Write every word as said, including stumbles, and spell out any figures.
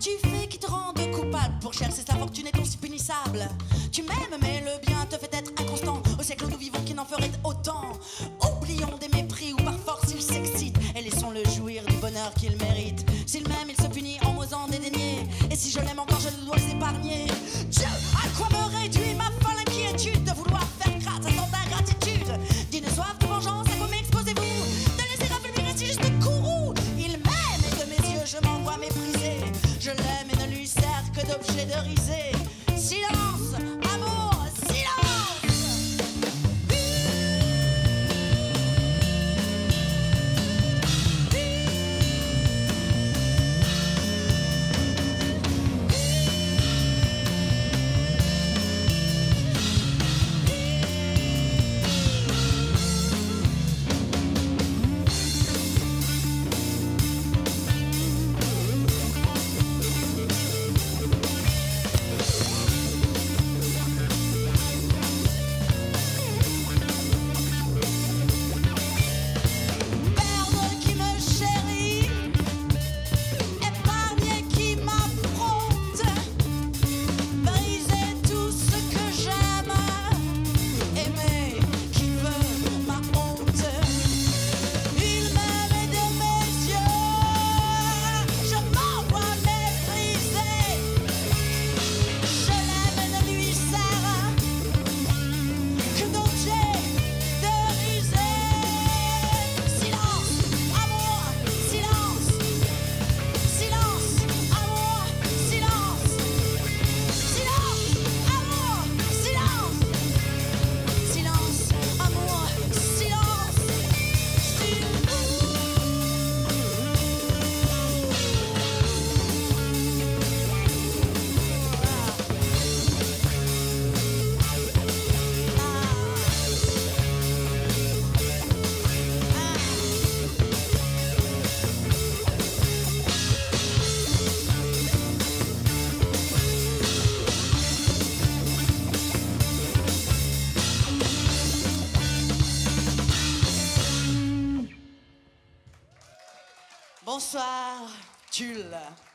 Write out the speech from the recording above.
qu'as-tu fait qui te rende coupable? Pour chercher sa fortune est aussi punissable. Tu m'aimes, mais le bien te fait être inconstant. Au siècle où nous vivons, qui n'en ferait autant? Oublions des mépris où par force il s'excite, et laissons-le jouir du bonheur qu'il mérite. S'il m'aime, il se punit en m'osant dédaigner, et si je l'aime encore, je le dois épargner. Dieu, à quoi me réduit ma folle inquiétude de vouloir faire grâce à tant d'ingratitude? D'une soif de vengeance, à quoi m'exposez-vous? De laisser affaiblir ainsi juste courroux. Il m'aime et de mes yeux je m'en vois mépriser. Je l'aime et ne lui sert que d'objet de risée. Silence, amour, silence. Bonsoir, Tulle.